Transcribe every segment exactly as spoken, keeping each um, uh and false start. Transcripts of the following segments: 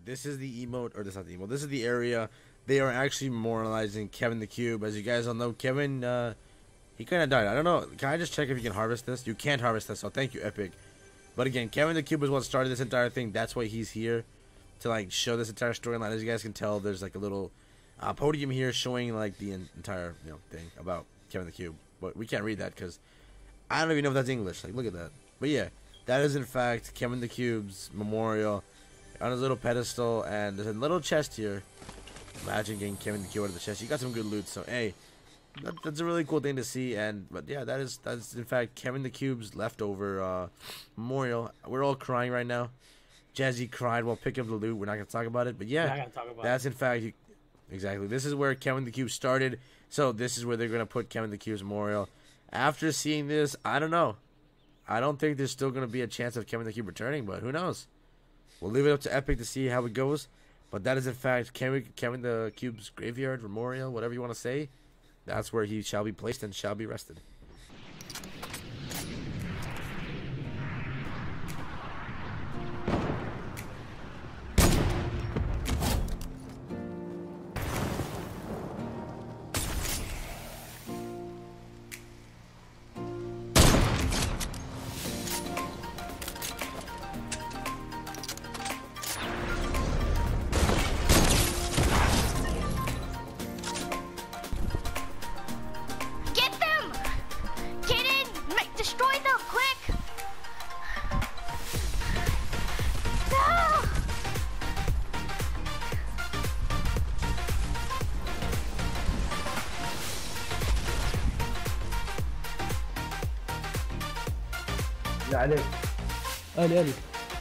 this is the emote, or this is not the emote. This is the area. They are actually memorializing Kevin the Cube. As you guys all know, Kevin, uh, he kind of died. I don't know. Can I just check if you can harvest this? You can't harvest this, so thank you, Epic. But again, Kevin the Cube is what started this entire thing. That's why he's here, to like show this entire storyline. As you guys can tell, there's like a little uh, podium here showing like the entire you know thing about Kevin the Cube. But we can't read that because I don't even know if that's English. Like, look at that. But yeah, that is in fact Kevin the Cube's memorial on his little pedestal, and there's a little chest here. Imagine getting Kevin the Cube out of the chest. You got some good loot, so hey, that, that's a really cool thing to see. And but yeah, that is that's in fact Kevin the Cube's leftover uh, memorial. We're all crying right now. Jazzy cried while picking up the loot. We're not gonna talk about it, but yeah, yeah talk about that's it. in fact you, exactly. This is where Kevin the Cube started. So this is where they're gonna put Kevin the Cube's memorial. After seeing this, I don't know. I don't think there's still gonna be a chance of Kevin the Cube returning, but who knows? We'll leave it up to Epic to see how it goes. But that is in fact Kevin, Kevin the Cube's graveyard, memorial, whatever you want to say. That's where he shall be placed and shall be rested. عليك الي الي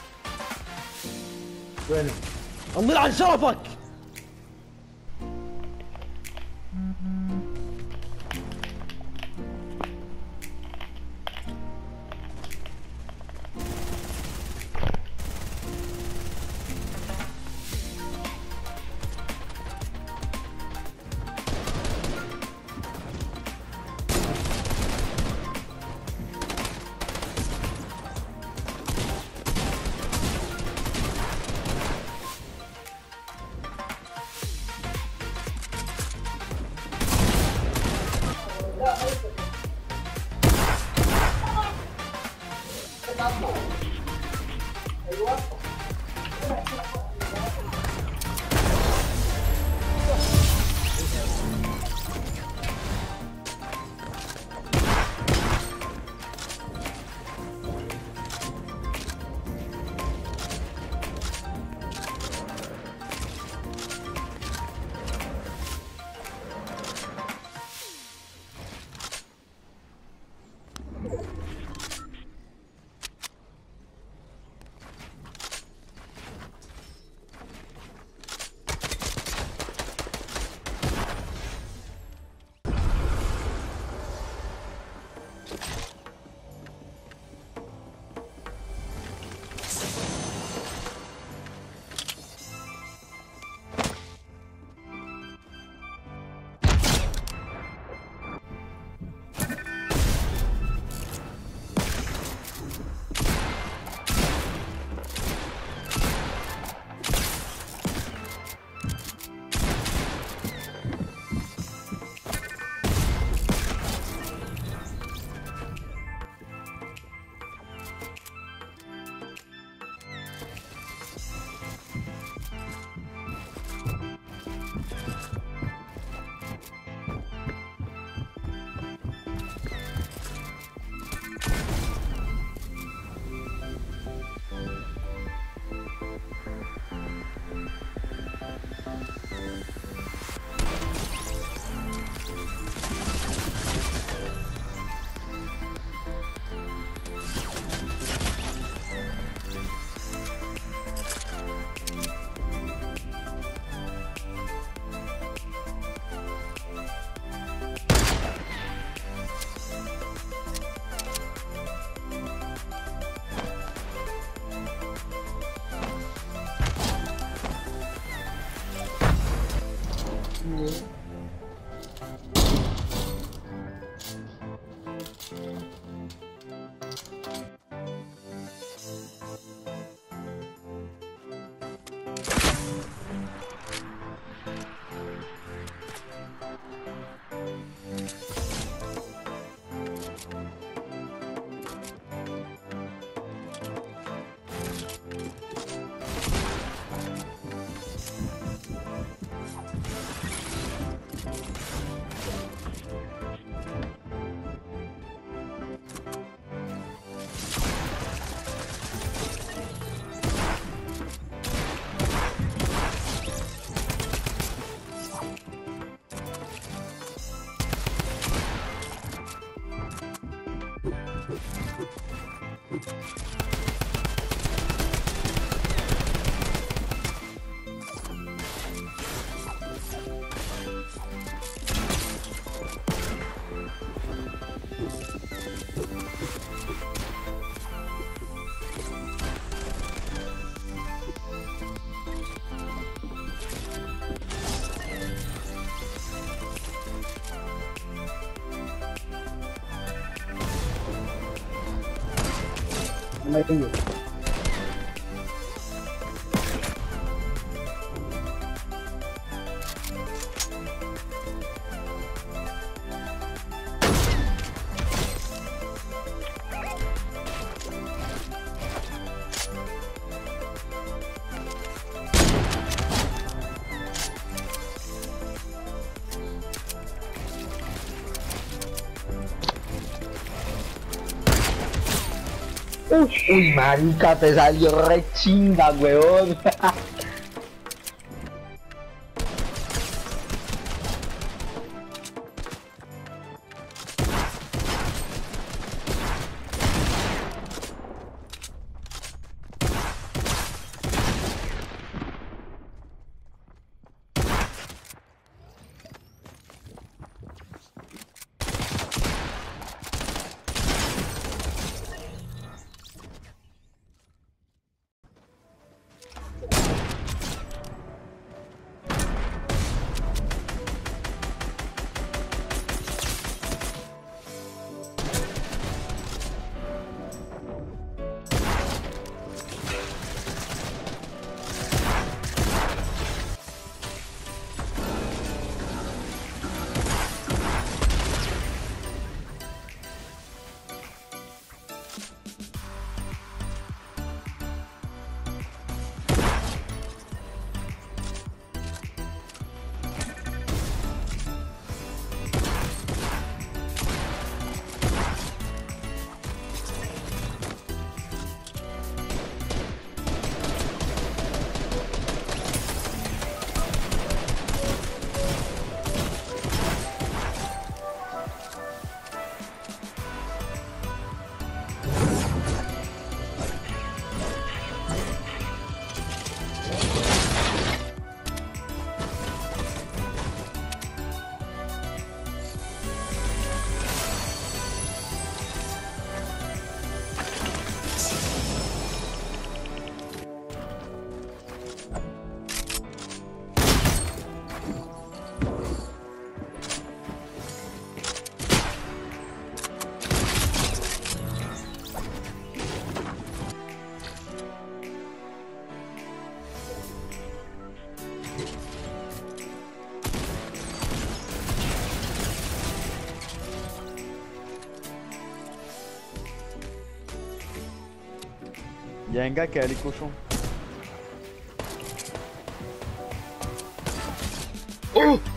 وين الله على شرفك. No me tengo. Uy, marica, te salió re chinga, weón. Y'a un gars qui est allé cochon. Oh